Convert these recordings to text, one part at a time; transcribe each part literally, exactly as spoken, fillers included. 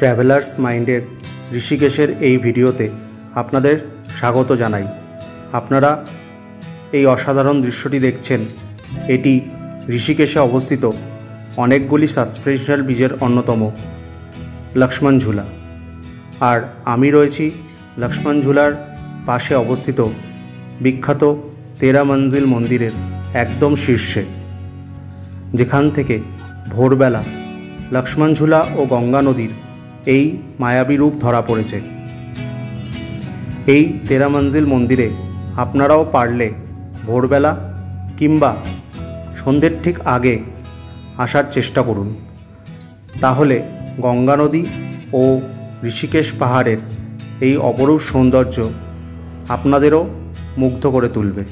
Travellers মাইন্ডের ঋষিকেশের এই ভিডিওতে আপনাদের স্বাগত জানাই। আপনারা এই অসাধারণ দৃশ্যটি দেখছেন, এটি ঋষিকেশে অবস্থিত অনেকগুলি সাসপেনশনাল ব্রিজের অন্যতম লক্ষ্মণ ঝুলা। আর আমি রয়েছি লক্ষ্মণ ঝুলার পাশে অবস্থিত বিখ্যাত তেরা মঞ্জিল মন্দিরের একদম শীর্ষে, যেখান থেকে ভোরবেলা লক্ষ্মণ ঝুলা ও গঙ্গা নদীর এই মায়াবী রূপ ধরা পড়েছে। এই তেরা মঞ্জিল মন্দিরে আপনারাও পারলে ভোরবেলা কিংবা সন্ধ্যের ঠিক আগে আসার চেষ্টা করুন, তাহলে গঙ্গা নদী ও ঋষিকেশ পাহাড়ের এই অপরূপ সৌন্দর্য আপনাদেরও মুগ্ধ করে তুলবে।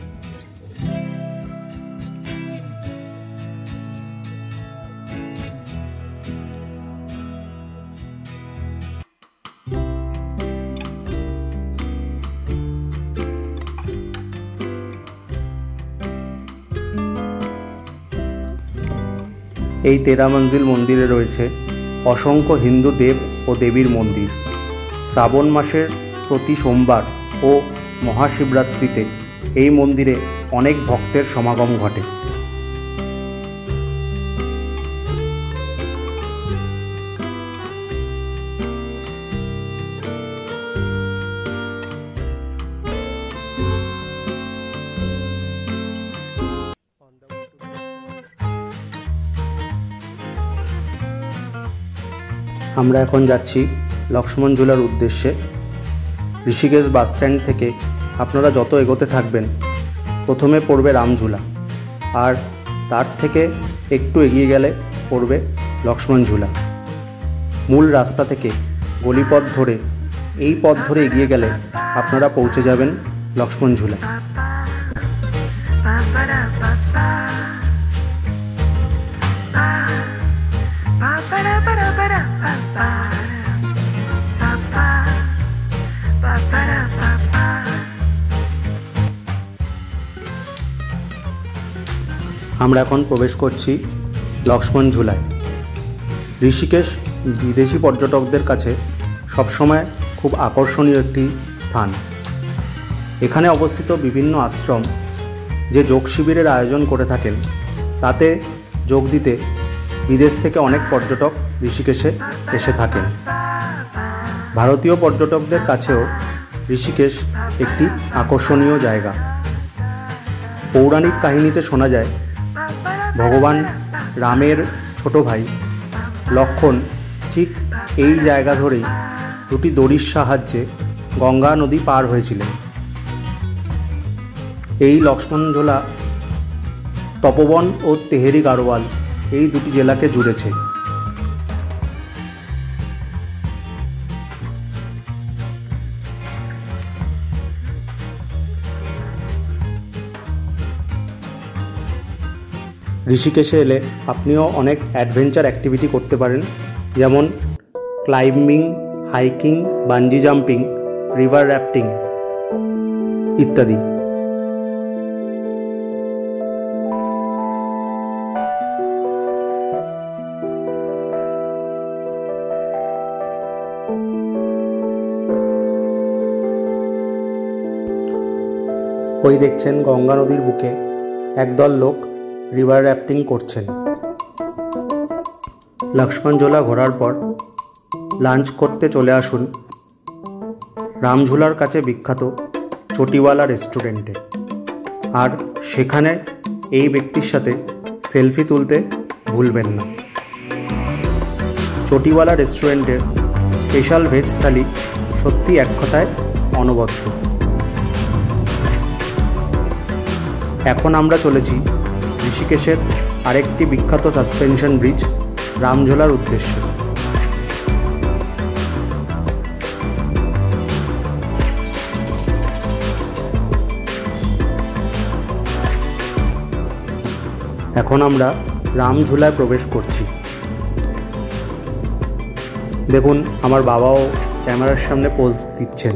এই তেরা মঞ্জিল মন্দিরে রয়েছে অসংখ্য হিন্দু দেব ও দেবীর মন্দির। শ্রাবণ মাসের প্রতি সোমবার ও মহাশিবরাত্রিতে এই মন্দিরে অনেক ভক্তের সমাগম ঘটে। আমরা এখন যাচ্ছি লক্ষ্মণ ঝুলার উদ্দেশ্যে। ঋষিকেশ বাসস্ট্যান্ড থেকে আপনারা যত এগোতে থাকবেন, প্রথমে পড়বে রামঝুলা, আর তার থেকে একটু এগিয়ে গেলে পড়বে লক্ষ্মণ ঝুলা। মূল রাস্তা থেকে গলিপথ ধরে এই পথ ধরে এগিয়ে গেলে আপনারা পৌঁছে যাবেন লক্ষ্মণ ঝুলা। আমরা এখন প্রবেশ করছি লক্ষ্মণ ঝুলায়। ঋষিকেশ বিদেশি পর্যটকদের কাছে সবসময় খুব আকর্ষণীয় একটি স্থান। এখানে অবস্থিত বিভিন্ন আশ্রম যে যোগ শিবিরের আয়োজন করে থাকেন, তাতে যোগ দিতে বিদেশ থেকে অনেক পর্যটক ঋষিকেশে এসে থাকেন। ভারতীয় পর্যটকদের কাছেও ঋষিকেশ একটি আকর্ষণীয় জায়গা। পৌরাণিক কাহিনীতে শোনা যায়, ভগবান রামের ছোট ভাই লক্ষ্মণ ঠিক এই জায়গা ধরেই দুটি দড়ির সাহায্যে গঙ্গা নদী পার হয়েছিলেন। এই লক্ষ্মণ ঝুলা তপোবন ও তেহেরি গাড়োয়াল এই দুটি জেলাকে জুড়েছে। ঋষিকেশে এলে আপনিও অনেক অ্যাডভেঞ্চার অ্যাক্টিভিটি করতে পারেন, যেমন climbing, hiking, bungee jumping, river rafting ইত্যাদি। ওই দেখছেন গঙ্গা নদীর বুকে একদল লোক রিভার র্যাফটিং করছেন। লক্ষ্মণ ঝুলা ঘোরার পর লাঞ্চ করতে চলে আসুন রামঝুলার কাছে বিখ্যাত চটিওয়ালা রেস্টুরেন্টে, আর সেখানে এই ব্যক্তির সাথে সেলফি তুলতে ভুলবেন না। চটিওয়ালা রেস্টুরেন্টের স্পেশাল ভেজ থালি সত্যি এক কথায় অনবদ্য। এখন আমরা চলেছি ঋষিকেশের আরেকটি বিখ্যাত সাসপেনশন ব্রিজ রামঝুলার উদ্দেশ্যে। এখন আমরা রামঝুলায় প্রবেশ করছি। দেখুন, আমার বাবাও ক্যামেরার সামনে পোজ দিচ্ছেন।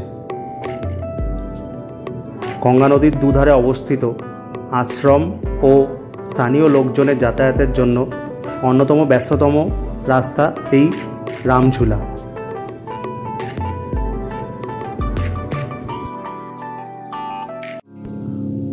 গঙ্গা নদীর দুধারে অবস্থিত আশ্রম ও স্থানীয় লোকজনের যাতায়াতের জন্য অন্যতম ব্যস্ততম রাস্তা এই রামঝুলা।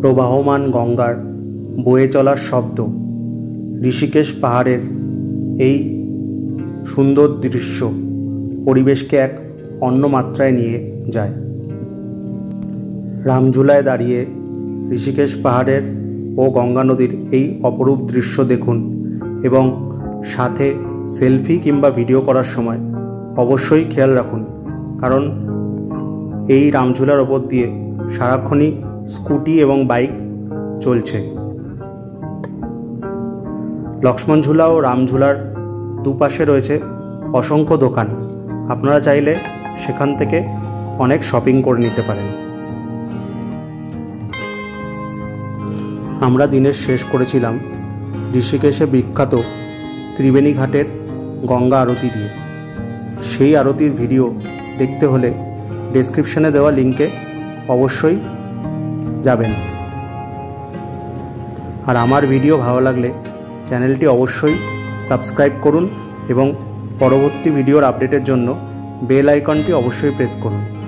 প্রবাহমান গঙ্গার বয়ে চলার শব্দ ঋষিকেশ পাহাড়ের এই সুন্দর দৃশ্য পরিবেশকে এক অন্য মাত্রায় নিয়ে যায়। রামঝুলায় দাঁড়িয়ে ঋষিকেশ পাহাড়ের ও গঙ্গা নদীর এই অপরূপ দৃশ্য দেখুন এবং সাথে সেলফি কিংবা ভিডিও করার সময় অবশ্যই খেয়াল রাখুন, কারণ এই রামঝুলার ওপর দিয়ে সারাক্ষণই স্কুটি এবং বাইক চলছে। লক্ষ্মণঝুলা ও রামঝুলার দুপাশে রয়েছে অসংখ্য দোকান, আপনারা চাইলে সেখান থেকে অনেক শপিং করে নিতে পারেন। আমরা দিনের শেষ করেছিলাম ঋষিকেশে বিখ্যাত ত্রিবেণী ঘাটের গঙ্গা আরতি দিয়ে। সেই আরতির ভিডিও দেখতে হলে ডেসক্রিপশনে দেওয়া লিঙ্কে অবশ্যই যাবেন। আর আমার ভিডিও ভালো লাগলে চ্যানেলটি অবশ্যই সাবস্ক্রাইব করুন এবং পরবর্তী ভিডিওর আপডেটের জন্য বেল আইকনটি অবশ্যই প্রেস করুন।